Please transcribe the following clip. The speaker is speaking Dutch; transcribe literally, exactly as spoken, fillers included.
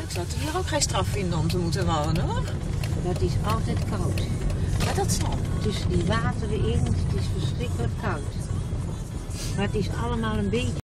ik zou het hier ook geen straf vinden om te moeten wonen, hoor. Dat is altijd koud. Ja, dat zal. Tussen die wateren in, het is verschrikkelijk koud. Maar het is allemaal een beetje...